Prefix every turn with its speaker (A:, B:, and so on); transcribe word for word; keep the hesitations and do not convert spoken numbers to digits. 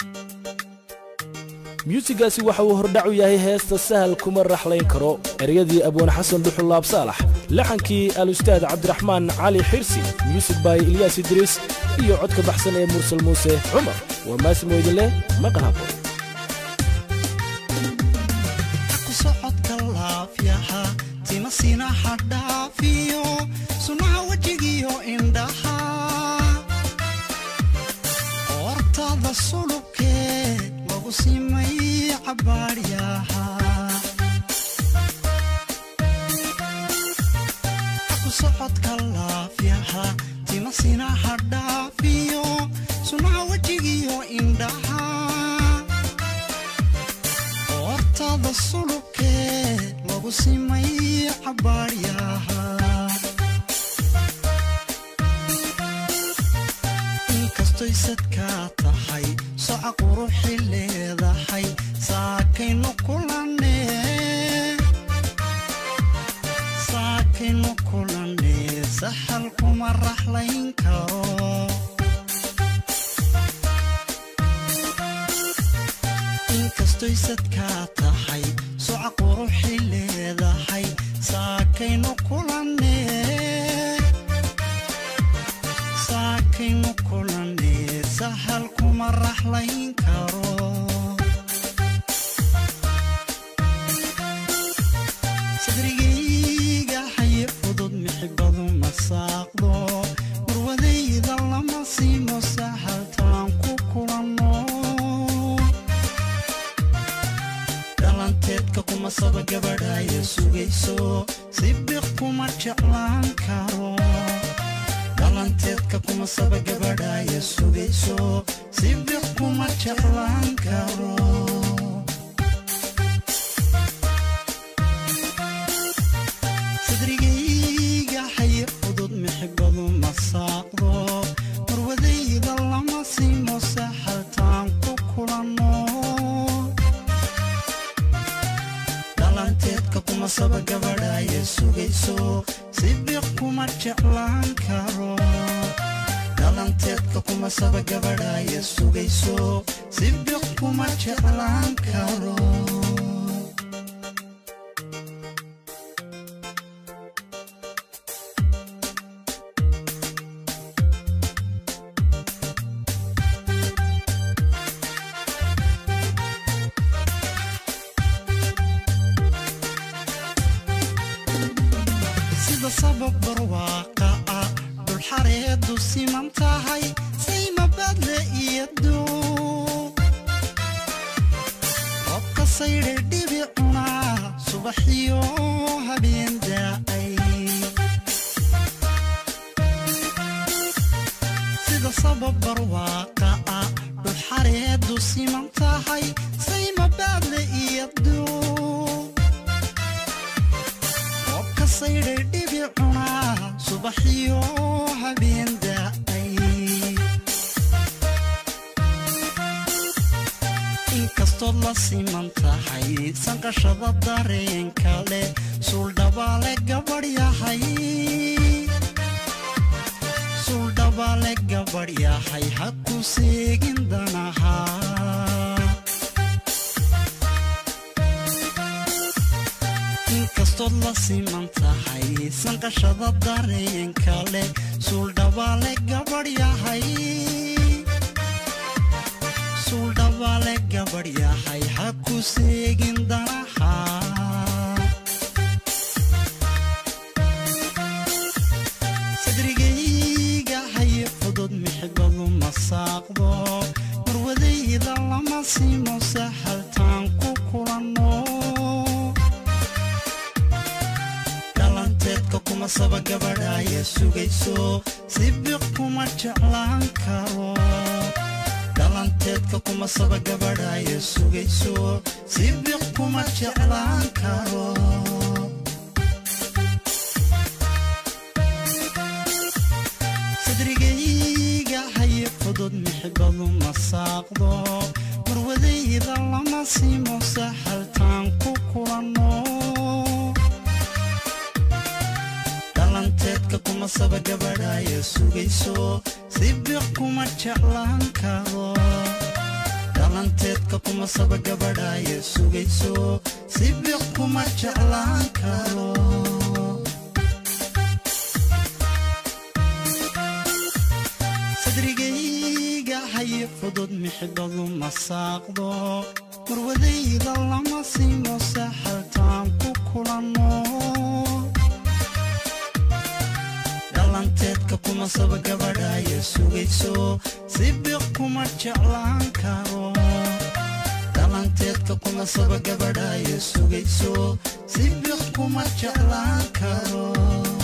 A: ميوسيقاسي waxa uu hordhac u yahay heesta sahal kuma raxlayn karo ereyadii abwan xasan duxulaab saalax laxankii al-ustaad cabdiraxmaan cali xirsi music by Ilyas Idris iyo codka baxsan ee mursal muuse cumar waa maasimo idile maqal habo
B: ku socodka laafiyaha timasina hadhaafiyo sunaha wajigiyo indhaha ortada sulubke lagu simay cabaariyaha ku socodka laafiyaha timasina hadhaafiyo sunaha wajigiyo indhaha ortada sulubke lagu simay cabaariyaha inkastoy sadka tahay soca quruxi leedahay saakaynu kulane saakaynu kulane sahal kuma raxlayn karo inkastoy sadka tahay soca quruxi leedahay saakaynu kulane saakaynu kulane sahal kuma raxlayn karo sadrigayga haye fudud mixibadu masaaqdo murwadayda lama siimo sahal taan ku kulano dhalanteedka kuma saba gabadhaya sugayso sibiq kuma jeclaan karo dhalanteedka kuma saba gabadhaya sugayso sibiq kuma jeclaan karo sadrigayga haye fudud mixibadu masaaqdo murwadayda lama siimo sahal taan ku kulano dhalanteedka kuma saba gabadhaya sugayso sibiq kuma jeclaan karo dhalanteedka kuma saba gabadhaya sugayso sibiq kuma jeclaan karo sida sabab barwaaqa ah dul xareedu siman tahay sayma badle iyadu qofka sayre dhibicuna subaxiyo habeen daa'ay sida sabab barwaaqa ah dul xareedu siman tahay sayma badle iyadu qofka sayre dhibicuna subaxiyo habeen daa'ay inkastoo la siman tahay sanqashada dareenka leh suuldhabaale gabadh yahay suuldhabaale gabadh yahay ha ku seegin danaha inkastoo la siman tahay sanqashada dareenka leh suuldhabaale gabadh yahay suuldhabaale gabadh yahay ha ku seegin danaha sadrigayga haye fudud mixibadu masaaqdo murwadayda lama siimo sahal taan ku kulano dhalanteedka kuma saba gabadhaya sugayso sibiq kuma jeclaan karo dhalanteedka kuma saba gabadhaya sugayso sibiq kuma jeclaan karo sadrigayga haye fudud mixibadu masaaqdo murwadayda lama siimo sahal taan ku kulano dhalanteedka kuma saba gabadhaya sugayso sibiq kuma jeclaan karo kuma saba gabadhaya sugayso sibiq kuma jeclaan karo sadrigayga haye fudud mixibadu masaaqdo warwadayda lama siino saxaltaan ku kulano dhalanteedka kuma saba gabadhaya sugayso sibiq kuma jeclaan karo dhalanteedka kuma saba gabadhaya sugayso sibiq kuma jeclaan karo